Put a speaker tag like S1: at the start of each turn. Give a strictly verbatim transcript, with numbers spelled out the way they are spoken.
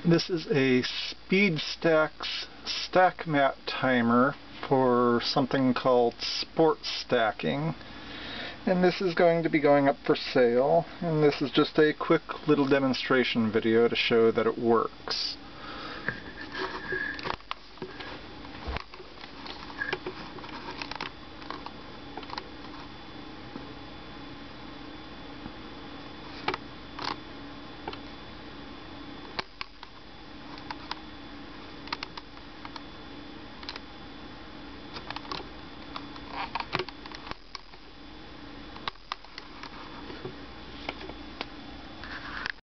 S1: This is a SpeedStack's StackMat timer for something called sport stacking, and this is going to be going up for sale, and this is just a quick little demonstration video to show that it works.